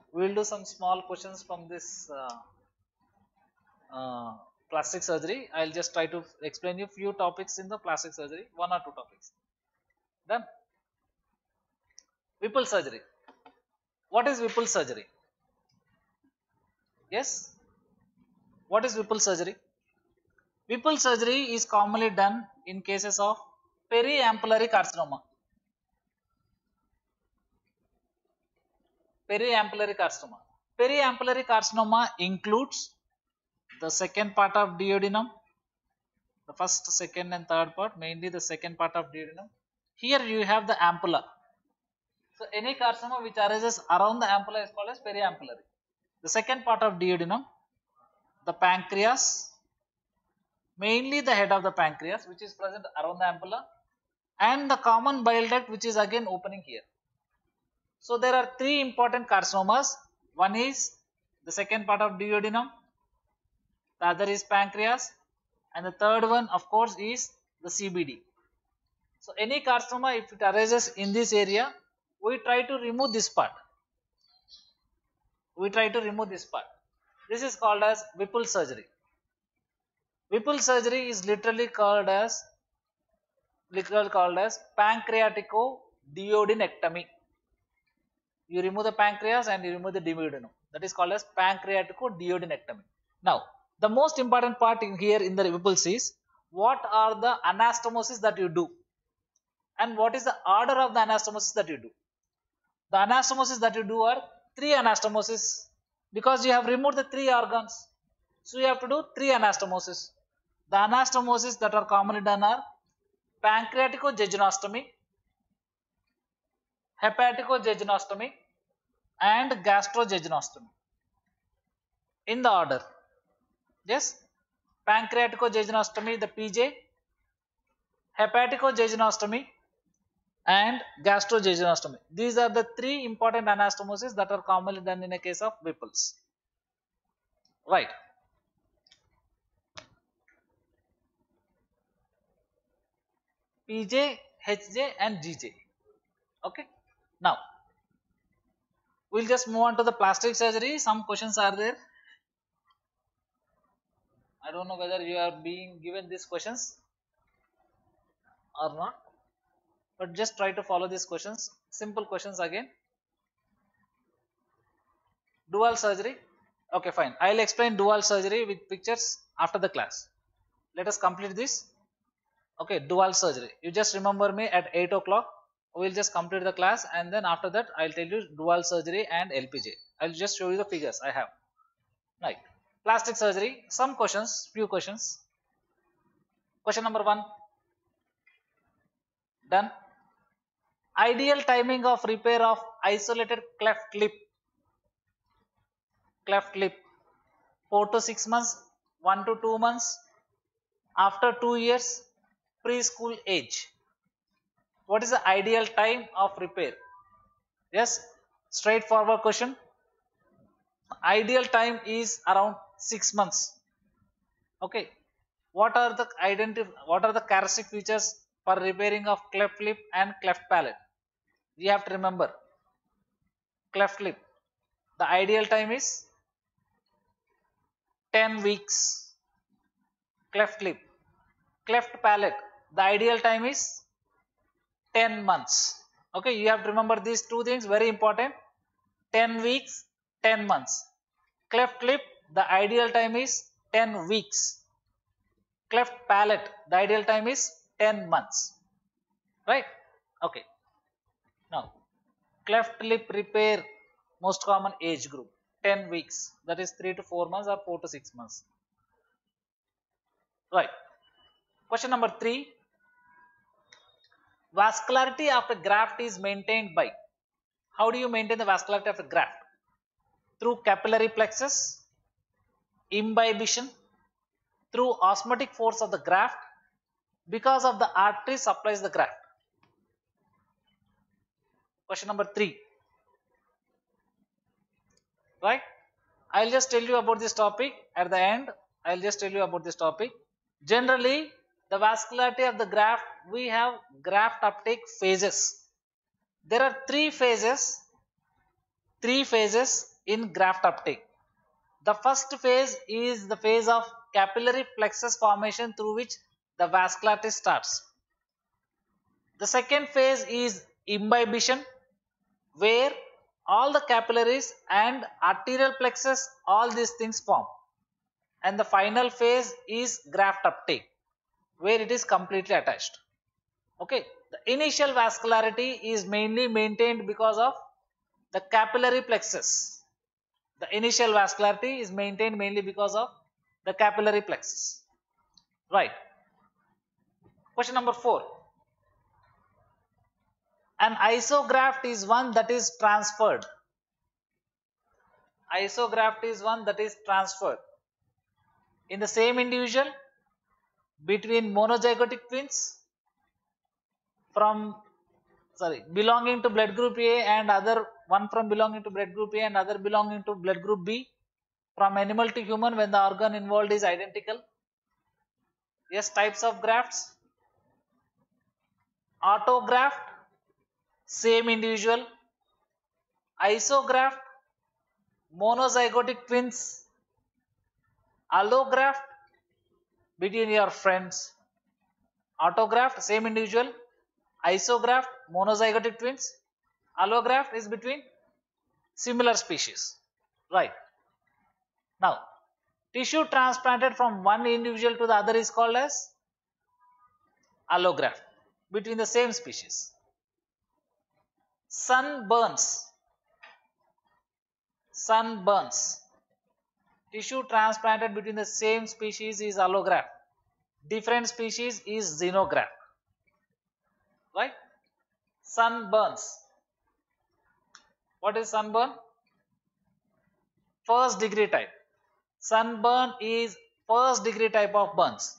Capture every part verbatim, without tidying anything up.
we will do some small questions from this uh, uh, plastic surgery. I'll just try to explain you few topics in the plastic surgery, one or two topics. Done. Whipple surgery. What is Whipple surgery? Yes. What is Whipple surgery? Whipple surgery is commonly done in cases of periampullary carcinoma. Periampullary carcinoma. Periampullary carcinoma includes the second part of duodenum, the first, second and third part, mainly the second part of duodenum. Here you have the ampulla. So any carcinoma which arises around the ampulla is called as periampullary. The second part of duodenum, the pancreas, mainly the head of the pancreas which is present around the ampulla, and the common bile duct which is again opening here. So there are three important carcinomas. One is the second part of duodenum, the other is pancreas, and the third one of course is the C B D. So any carcinoma if it arises in this area, we try to remove this part. We try to remove this part. This is called as Whipple surgery. Whipple surgery is literally called as literally called as pancreaticoduodenectomy. You remove the pancreas and you remove the duodenum. That is called as pancreaticoduodenectomy. Now, the most important part in here in the Whipples is what are the anastomosis that you do and what is the order of the anastomosis that you do. The anastomosis that you do are three anastomosis because you have removed the three organs. So you have to do three anastomosis. The anastomosis that are commonly done are pancreaticojejunostomy, hepaticojejunostomy, and gastrojejunostomy. In the order. Yes, pancreaticojejunostomy, the P J, hepaticojejunostomy, and gastrojejunostomy. These are the three important anastomosis that are commonly done in a case of Whipples. Right. P J, H J, and G J. Okay. Now, we'll just move on to the plastic surgery. Some questions are there. I don't know whether you are being given these questions or not, but just try to follow these questions. Simple questions again. Dual surgery. Okay, fine. I'll explain dual surgery with pictures after the class. Let us complete this. Okay, dual surgery. You just remember me at eight o'clock. We'll just complete the class and then after that I'll tell you dual surgery and L P J. I'll just show you the figures I have. Right. Plastic surgery. Some questions, few questions. Question number one. Done. Ideal timing of repair of isolated cleft lip. Cleft lip. four to six months, one to two months, after two years, preschool age. What is the ideal time of repair? Yes, straightforward question. Ideal time is around six months. Okay. What are the identif what are the characteristic features for repairing of cleft lip and cleft palate? We have to remember cleft lip. The ideal time is ten weeks. Cleft lip. Cleft palate. The ideal time is ten months. Okay, you have to remember these two things, very important. ten weeks, ten months. Cleft lip, the ideal time is ten weeks. Cleft palate, the ideal time is ten months. Right? Okay. Now, cleft lip repair, most common age group, ten weeks. That is three to four months or four to six months. Right. Question number three. Vascularity of a graft is maintained by. How do you maintain the vascularity of a graft? Through capillary plexus, imbibition, through osmotic force of the graft, because of the artery supplies the graft. Question number three. Right? I'll just tell you about this topic at the end. I'll just tell you about this topic. Generally, the vascularity of the graft, we have graft uptake phases. There are three phases, three phases in graft uptake. The first phase is the phase of capillary plexus formation through which the vascularity starts. The second phase is imbibition, where all the capillaries and arterial plexus, all these things form. And the final phase is graft uptake, where it is completely attached. Okay, the initial vascularity is mainly maintained because of the capillary plexus. The initial vascularity is maintained mainly because of the capillary plexus. Right. Question number four. An isograft is one that is transferred. Isograft is one that is transferred in the same individual between monozygotic twins from sorry belonging to blood group A and other one from belonging to blood group A and other belonging to blood group B, from animal to human when the organ involved is identical. Yes, types of grafts. Autograft, same individual. Isograft, monozygotic twins. Allograft, between your friends. Autograft, same individual. Isograft, monozygotic twins. Allograft is between similar species. Right. Now, tissue transplanted from one individual to the other is called as allograft, between the same species. Sunburns. Sunburns. Tissue transplanted between the same species is allograft. Different species is xenograft. Right? Sunburns. What is sunburn? First degree type. Sunburn is first degree type of burns.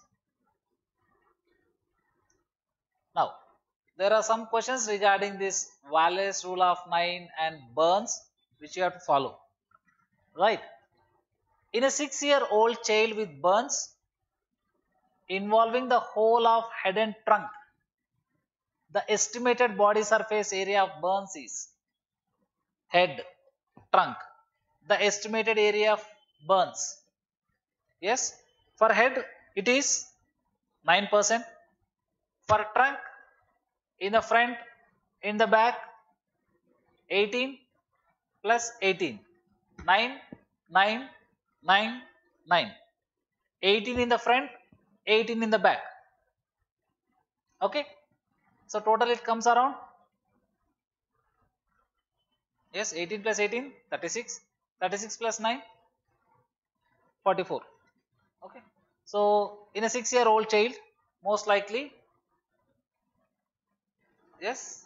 Now, there are some questions regarding this Wallace rule of nine and burns which you have to follow. Right. In a six year old child with burns involving the whole of head and trunk, the estimated body surface area of burns is head, trunk. The estimated area of burns. Yes, for head it is nine percent. For trunk, in the front, in the back, eighteen plus eighteen. nine, nine, nine, nine. eighteen in the front, eighteen in the back. Okay. So total it comes around. Yes, eighteen plus eighteen, thirty-six. thirty-six plus nine, forty-four. Okay. So in a six year old child, most likely, yes,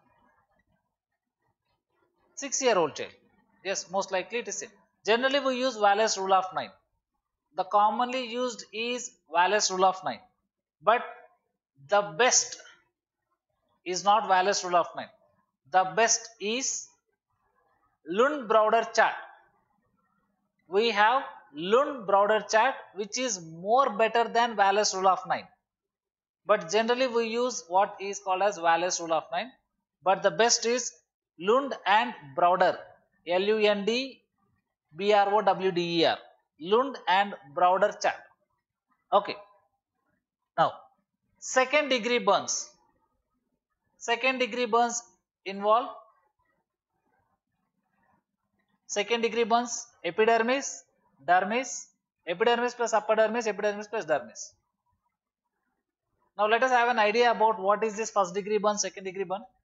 six year old child, yes, most likely it is same. Generally we use Wallace rule of nine. The commonly used is Wallace rule of nine, but the best is not Wallace rule of nine. The best is Lund-Browder chart. We have Lund-Browder chart which is more better than Wallace rule of nine. But generally we use what is called as Wallace rule of nine. But the best is Lund and Browder. L U N D B R O W D E R. Lund and Browder chart. Okay. Now, second degree burns. Second degree burns involve second degree burns epidermis, dermis, epidermis plus upper dermis, epidermis plus dermis. Now let us have an idea about what is this first degree burn, second degree burn.